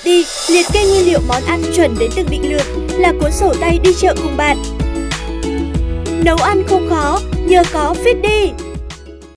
Recipe liệt kê nguyên liệu món ăn chuẩn đến từng định lượng là cuốn sổ tay đi chợ cùng bạn. Nấu ăn không khó, nhờ có Feedly.